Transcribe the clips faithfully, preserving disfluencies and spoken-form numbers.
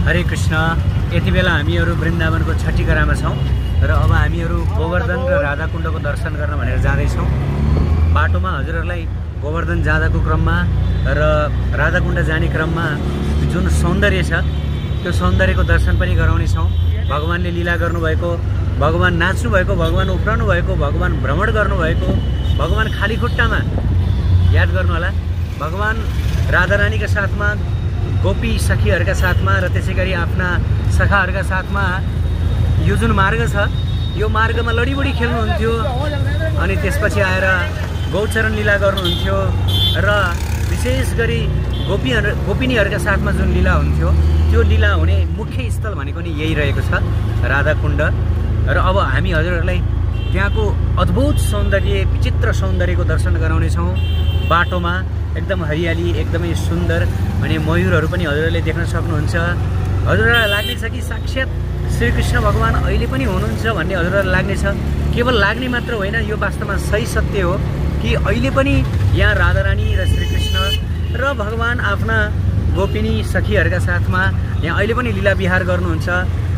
हरे कृष्ण। यति बेला हामीहरू वृन्दावनको छठीकरामा छौँ र अब हामीहरू गोवर्धन र राधाकुण्डको दर्शन गर्न भनेर जाँदैछौँ। बाटोमा हजुरहरूलाई गोवर्धन जाँदाको क्रममा र राधाकुण्ड जाने क्रममा जुन सौन्दर्य छ त्यो सौन्दर्यको दर्शन पनि गराउनेछौँ। भगवानले लीला गर्नुभएको, भगवान नाच्नु भएको, भगवान उफ्रनु भएको, भगवान भ्रमण गर्नुभएको, भगवान खाली खुट्टामा याद गर्नु होला, भगवान राधारानीका साथमा, गोपी सखीहरूका साथमा र त्यसै गरी आफ्ना सखाहरूका साथमा यो जुन मार्ग छ यो मार्गमा लडीबडी खेल्नुहुन्थ्यो अनि त्यसपछि आएर गौचरण लीला गर्नुहुन्थ्यो र विशेष गरी गोपीहरू गोपिनीहरूका साथमा जुन लीला हुन्थ्यो त्यो लीला हुने मुख्य स्थल भनेको नि यही रहेको छ, राधाकुण्ड। र अब हामी हजुरहरूलाई त्यहाँको अद्भुत सौन्दर्य, विचित्र सौन्दर्यको दर्शन गराउनेछौँ। बाटोमा एकदम हरियाली, एकदमै सुन्दर अनि मयूरहरू पनि हजुरहरूले देख्न सक्नुहुन्छ। हजुरहरूलाई लाग्नेछ कि साक्षात् श्रीकृष्ण भगवान अहिले पनि हुनुहुन्छ भन्ने हजुरहरूलाई लाग्नेछ। केवल लाग्ने मात्र होइन, यो वास्तवमा सही सत्य हो कि अहिले पनि यहाँ राधारानी र श्रीकृष्ण र भगवान आफ्ना गोपिनी सखीहरूका साथमा यहाँ अहिले पनि लीला विहार गर्नुहुन्छ।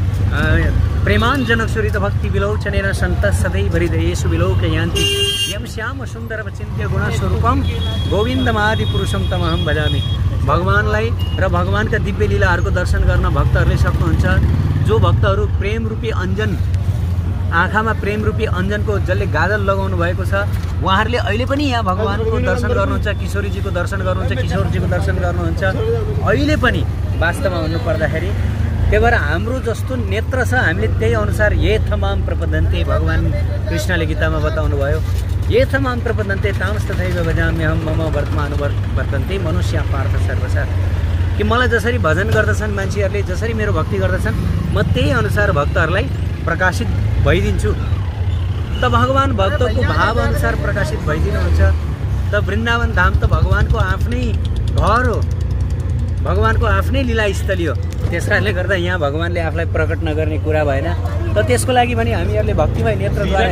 प्रेमाञ्जनक सुरित भक्ति विलोचनेन सन्त सदैव हृदयेषु विलोकयान्ति यम श्याम सुन्दर चिन्त्य गुणस्वरूपम गोविन्दमादि पुरुषम तमहम भजामि। भगवानलाई र भगवानका दिव्य लीलाहरूको दर्शन गर्न भक्तहरूले सक्नुहुन्छ। जो भक्तहरू प्रेम रूपी अञ्जन, आँखामा प्रेम रूपी अञ्जनको जसले गाजल लगाउनु भएको छ उहाँहरूले अहिले पनि यहाँ भगवानको दर्शन गर्नुहुन्छ, किशोरीजीको दर्शन गर्नुहुन्छ, किशोरजीको दर्शन गर्नुहुन्छ अहिले पनि वास्तवमा भन्नु पर्दाखेरि। त्यही भएर हाम्रो जस्तो नेत्र छ हामीले त्यही अनुसार ये थमाम प्रपदन्ते, भगवान कृष्णले गीतामा बताउनु भयो, ये थमाम प्रपदन्ते तामस्तथैव भजाम्यहम् मम वर्तमान वर्तन्ते मनुष्य पार्थ सर्वसा। कि मलाई जसरी भजन गर्दछन् मान्छेहरूले, जसरी मेरो भक्ति गर्दछन् म त्यही अनुसार भक्तहरूलाई प्रकाशित भइदिन्छु। त भगवान भक्तको भाव अनुसार प्रकाशित भइदिनुहुन्छ। त वृन्दावन धाम त भगवानको आफ्नै घर हो, भगवानको आफ्नै लीलास्थली हो। त्यस कारणले गर्दा यहाँ भगवानले आफूलाई प्रकट नगर्ने कुरा भएन। त त्यसको लागि पनि हामीहरूले भक्तिमय नेत्रद्वारा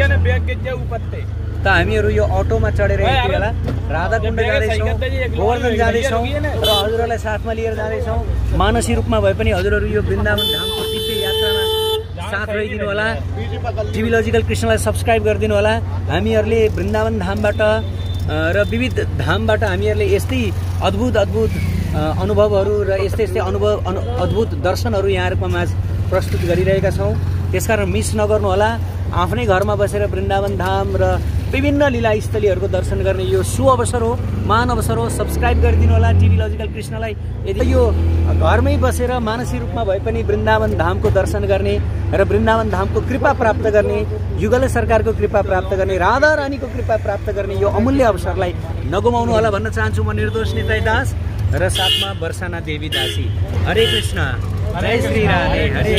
त हामीहरू यो अटोमा चढेर यति बेला राधाकुण्ड जाँदैछौँ, गोवर्धन जाँदैछौँ र हजुरहरूलाई साथमा लिएर जाँदैछौँ। मानसी रूपमा भए पनि हजुरहरू यो वृन्दावन धामको दिव्य यात्रामा साथ रहिदिनु होला। टिभीलोजिकल कृष्णलाई सब्सक्राइब गरिदिनु होला। हामीहरूले वृन्दावन धामबाट र विविध धामबाट हामीहरूले यस्तै अद्भुत अद्भुत अनुभवहरू र यस्तै यस्तै अनुभव अनु अद्भुत दर्शनहरू यहाँहरूको माझ प्रस्तुत गरिरहेका छौँ। त्यसकारण मिस नगर्नुहोला। आफ्नै घरमा बसेर वृन्दावन धाम र विभिन्न लीलास्थलीहरूको दर्शन गर्ने यो सुअवसर हो, महान अवसर हो। सब्सक्राइब गरिदिनु होला टिभीलोजिकल कृष्णलाई। यदि यो घरमै बसेर मानसिक रूपमा भए पनि वृन्दावन धामको दर्शन गर्ने र वृन्दावन धामको कृपा प्राप्त गर्ने, युगल सरकारको कृपा प्राप्त गर्ने, राधा रानीको कृपा प्राप्त गर्ने यो अमूल्य अवसरलाई नगुमाउनु होला भन्न चाहन्छु म निर्दोष निताई दास र साथमा वर्षाना देवी दासी। हरे कृष्ण, जय श्री राधे। हरे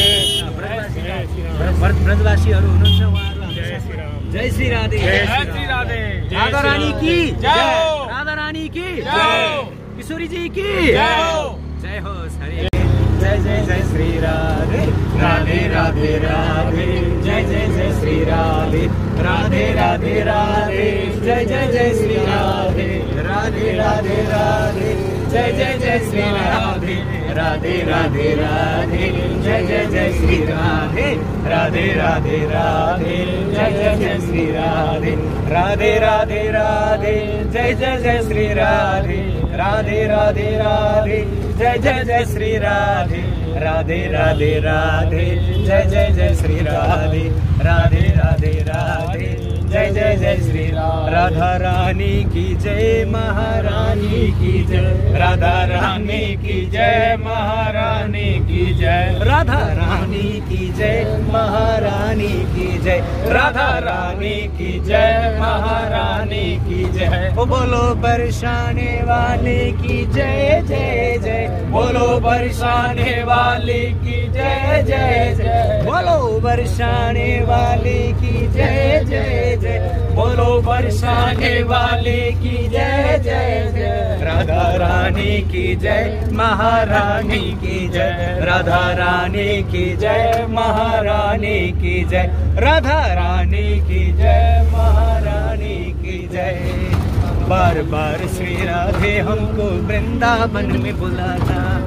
ब्रजवासीहरू हुनुहुन्छ उहाँहरू जय श्री राधे, जय श्री राधे। राधा रानी की जय, राधा रानी की जय, किशोरी जी की जय हो। हरे जय जय जय श्री राधे, राधे राधे राधे, जय जय जय श्री राधे, राधे राधे राधे, जय जय जय श्री राधे, राधे राधे राधे, जय जय जय श्री राधे, राधे राधे राधे, जय जय जय श्री राधे, राधे राधे राधे, जय जय जय श्री राधे, राधे राधे राधे, जय जय जय श्री राधे, राधे राधे राधे, जय जय जय श्री राधे, राधे राधे राधे, जय जय जय श्री राधे, राधे राधे राधे, जय जय जय श्री राधा रानी की जय, महारानी की जय, राधा रानी की जय, महारानी की जय, राधा रानी की जय, महारानी की जय, राधा रानी की जय, महारानी की जय। ओ बोलो बरसाने वाले की जय जय जय, बोलो बरसाने वाले की जय जय जय, बोलो बरसाने वाले की जय जय जय, बोलो बरसाने वाले की जय जय जय, राधा रानी की जय, महारानी की जय, राधा रानी की जय, महारानी की जय, राधा रानी की जय, महारानी की जय। बार बार श्री राधे हमको वृंदावन में बुलाना,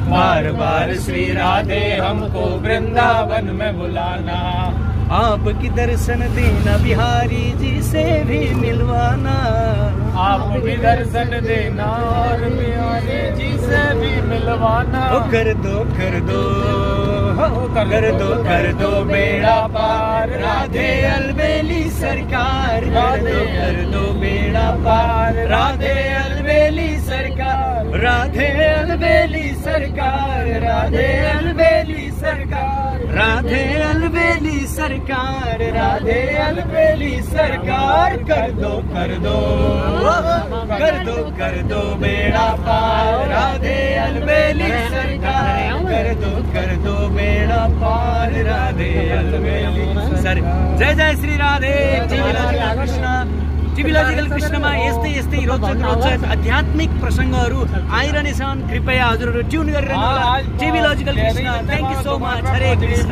बार बार श्री राधे हमको वृंदावन में बुलाना। आपकी दर्शन देना बिहारी जी से भी मिलवाना। आप भी दर्शन देना और बिहारी जी से भी मिलवाना। ओ कर दो कर दो हो कर, कर दो कर दो बेड़ा पार राधे अलबेली सरकार। कर दो कर दो बेड़ा पार राधे अलबेली सरकार। राधे अलबेली सरकार राधे अलबेली सरकार। राधे अलबेली सरकार राधे अलबेली सरकार। कर दो कर दो कर दो कर दो बेड़ा पार राधे अलबेली सरकार। कर दो कर दो बेड़ा पार राधे अलबेली सर। जय जय Shri Radhe. TV logical Krishna TV logical कृष्णमा यस्तै यस्तै रोचक रोचक आध्यात्मिक प्रसङ्गहरू आइरहनेछन्। कृपया हजुरहरू ट्युन गरेर होला TV logical Krishna. Thank you so much. Hare Krishna.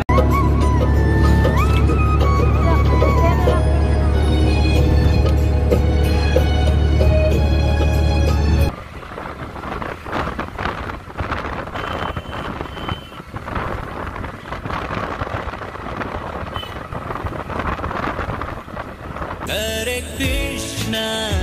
Hare Krishna